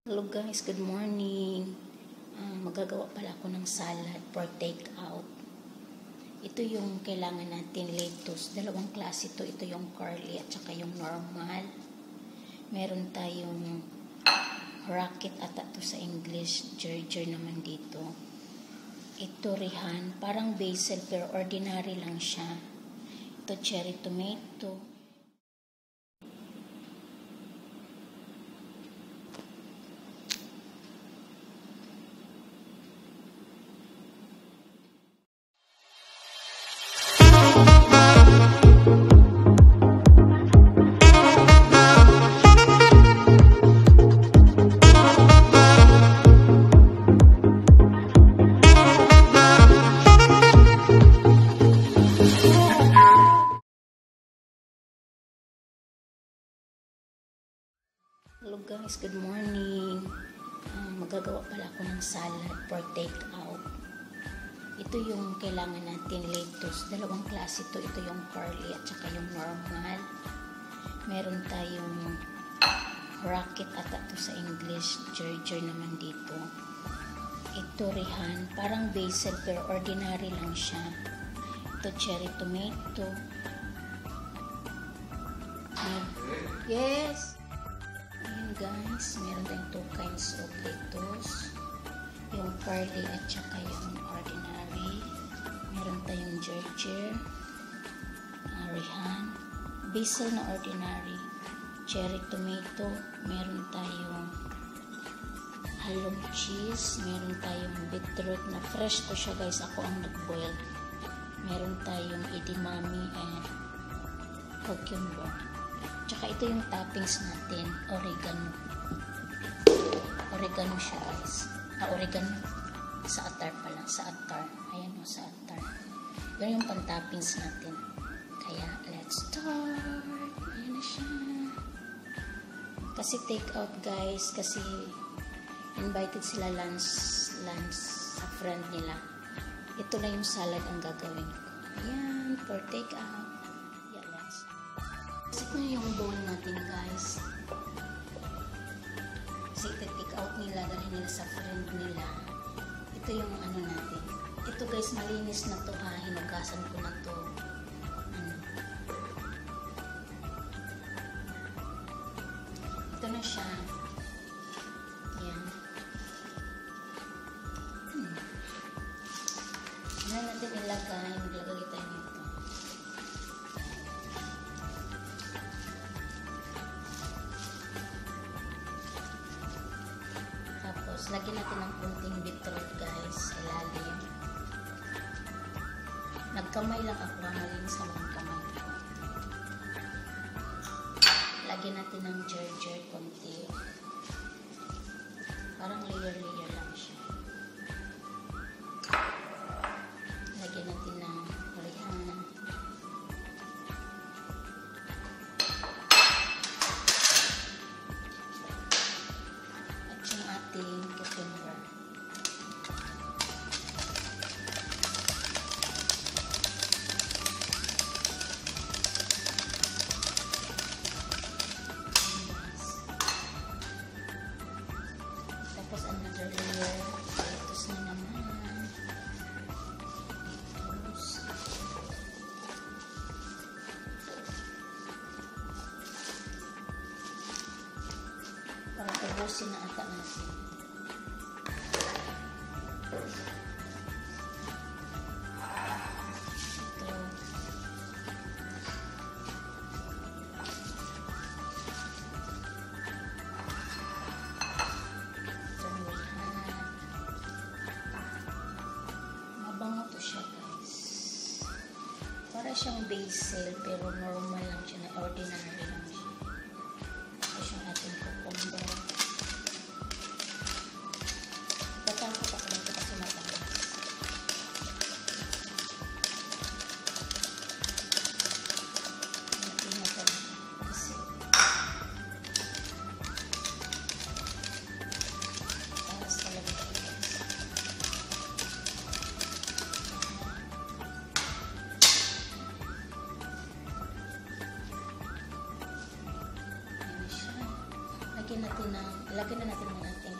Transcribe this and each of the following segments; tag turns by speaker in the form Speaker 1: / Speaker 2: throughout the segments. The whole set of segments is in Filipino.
Speaker 1: Hello guys, good morning. Magagawa pala ako ng salad for take out. Ito yung kailangan natin, lettuce. Dalawang klase ito. Ito yung curly at saka yung normal. Meron tayong rocket at ito sa English. Ginger naman dito. Ito rihan. Parang basil pero ordinary lang siya. Ito cherry tomato. Hello guys, good morning. Magagawa pala ako ng salad for take out. Ito yung kailangan natin, lettuce. Dalawang klase ito. Ito yung curly at saka yung normal. Meron tayong rocket at ito sa English. Ginger naman dito. Ito rihan. Parang basil pero ordinary lang siya. Ito cherry tomato. Yes! Ayan guys, meron tayong 2 kinds of lettuce. Yung curly at saka yung ordinary. Meron tayong ginger, rihan, basil na ordinary, cherry tomato, meron tayong halong cheese, meron tayong beetroot na fresh to siya guys, ako ang nag-boil. Meron tayong edamame and cucumber. Tsaka ito yung toppings natin, oregano. Oregano siya guys. Oregano sa atar pala, sa atar. Ayan o, sa atar. Yan yung pang-toppings natin. Kaya, let's start. Ayan na siya. Kasi take out guys, kasi invited sila lunch sa friend nila. Ito lang yung salad ang gagawin ko. Ayan, for take out. Ito yung bowl natin guys. Kasi iti-take out nila, dahil nila sa friend nila. Ito yung ano natin. Ito guys, malinis na to ha. Hinugasan ko na to. Ito na siya. Ayan. Ano natin ilagay? Maglagay tayo nito. Lagyan natin ng kunting beetroot guys, ilalim. Nagkamay lang ako, malinis naman ang kamay ko. Lagyan natin ng ginger konti. Parang layer-layer lang siya. Lagyan natin ng rihan. Cucumber. Tapos another layer, lettuce na naman. Lettuce. Para ubusin na ata natin. Mabango to siya guys. Para siyang basil pero normal lang siya, na ordinary lang siya. Tapos yung ating cucumber. Tatangko pa ko kasi matagas. Ilagay na natin ang ating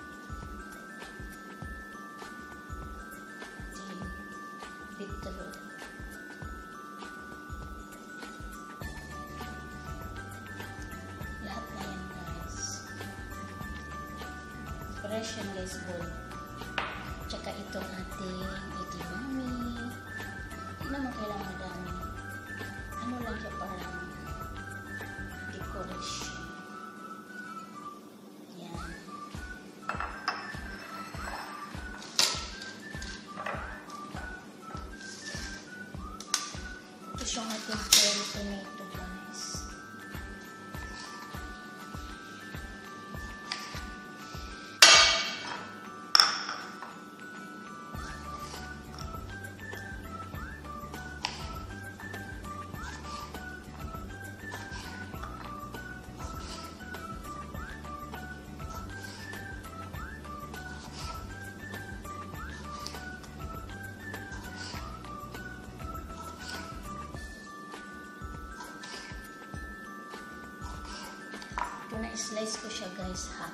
Speaker 1: beetroot. Lahat na yan guys. Fresh yan guys, bold. Tsaka itong ating edamame. Hindi naman kailangan madami. Ano lang siya, parang decoration. Yan. Ito siyang ating cherry tomato guys. Ito na-slice ko siya guys, ha.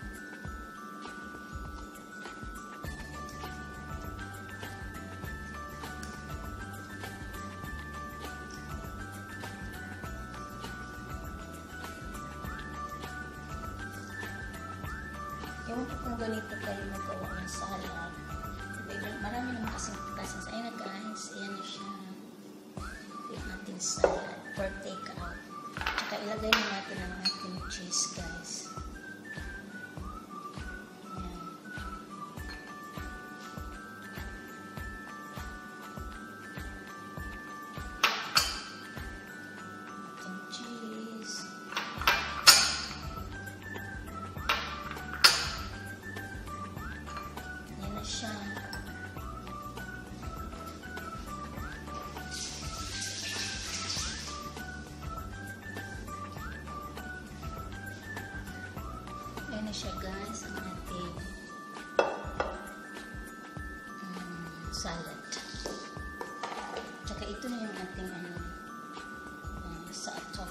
Speaker 1: Ewan ko kung ganito kayo magawa ng salad. Marami naman kasing process. Ayun na guys, ayan na siya. Yung ating salad for take out. Tsaka ilagay na natin ang ating cheese guys. Ayan. Ating cheese. Ayan na siya. Ayan na siya guys, ang ating salad. Tsaka ito na yung ating sauteing.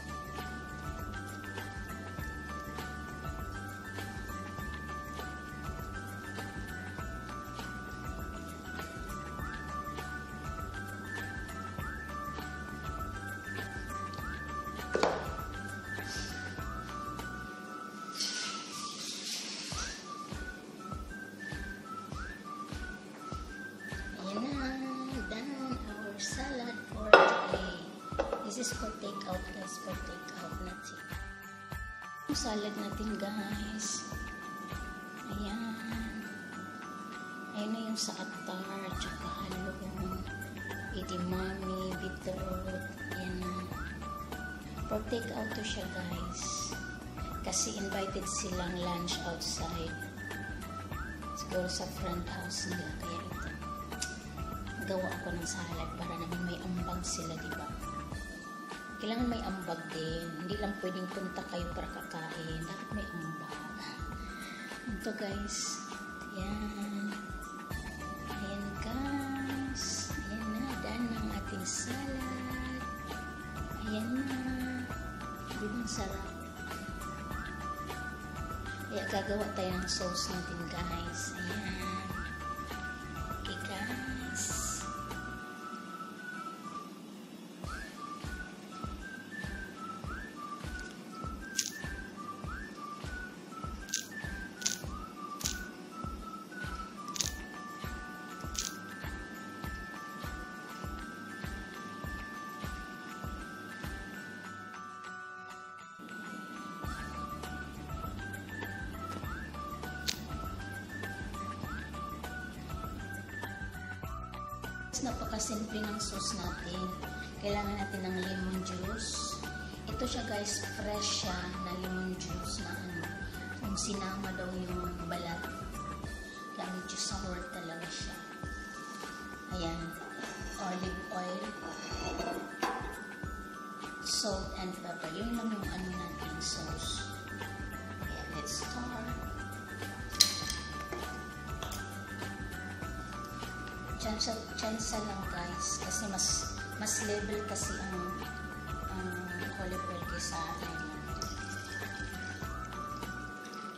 Speaker 1: This is for take out guys, for take out natin. Yung salad natin guys. Ayan. Ayan na yung sauteing at saka halong edamame, beetroot. Ayan na. For take out to siya guys. Kasi invited silang lunch outside. Siguro sa front house nila. Kaya ito. Gawa ako ng salad para naman may ambag sila, diba? Kailangan may ambag din. Hindi lang pwedeng punta kayo para kakain. Dapat may ambag. Ito guys. Ayan. Ayan guys. Ayan na. Daan ng ating salad. Ayan na. Diba sarap? Kaya gagawa tayo ng sauce natin guys. Ayan. Okay guys. Napakasimple ng sauce natin. Kailangan natin ng lemon juice. Ito siya guys, fresh siya na lemon juice na kung sinama daw yung balat. Kaya medyo sour talaga siya. Ayan. Olive oil. Salt and pepper. Yun lang yung natin sauce. Ayan, let's start. Tsansa lang guys kasi mas level kasi ang olive oil kaysa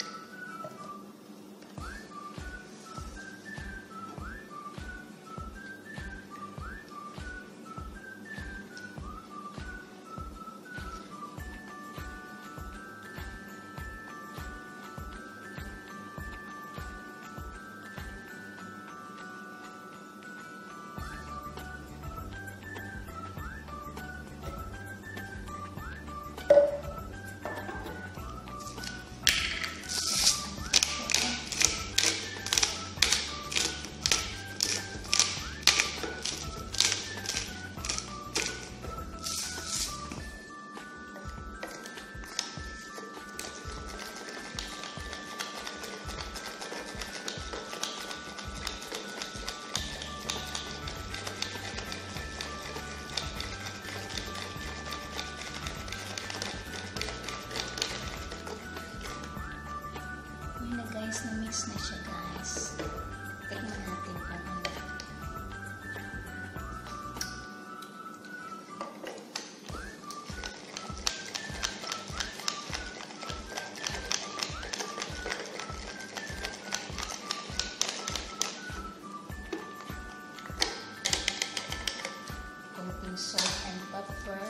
Speaker 1: guys, na-mix na siya guys. Tingnan natin kung ano. Konting salt and pepper.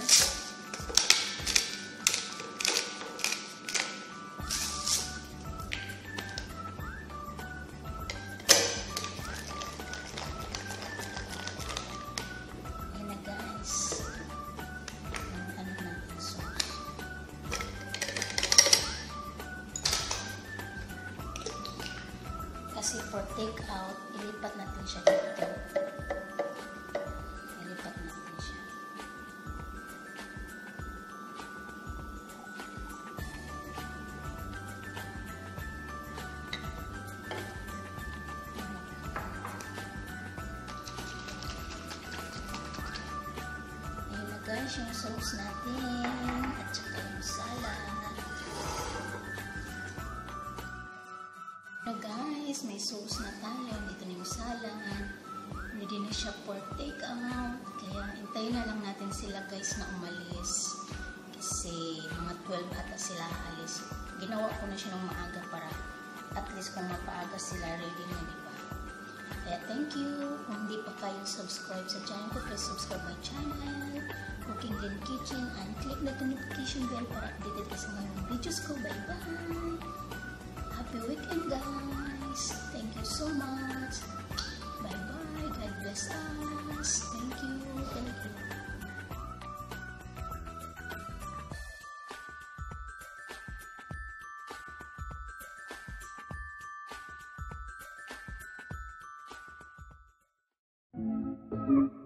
Speaker 1: Kasi for take out, ilipat natin siya dito. Ilipat natin siya. Ayan na guys, yung sauce natin. At saka yung salad. Guys, may sauce na tayo. Dito na yung salad. Hindi na siya for take out. Kaya hintayin na lang natin sila guys na umalis. Kasi mga 12 ata sila alis. Ginawa ko na siya ng maaga para at least kung mapaaga sila ready na, diba? Kaya thank you. Kung hindi pa kayo subscribe sa channel ko, please subscribe my channel. Cooking Lynne Kitchen, and click the notification bell para updated ka sa mga videos ko. Bye-bye! Happy weekend guys! Thank you so much! Bye-bye! God bless us! Thank you! Thank you!
Speaker 2: Mm-hmm.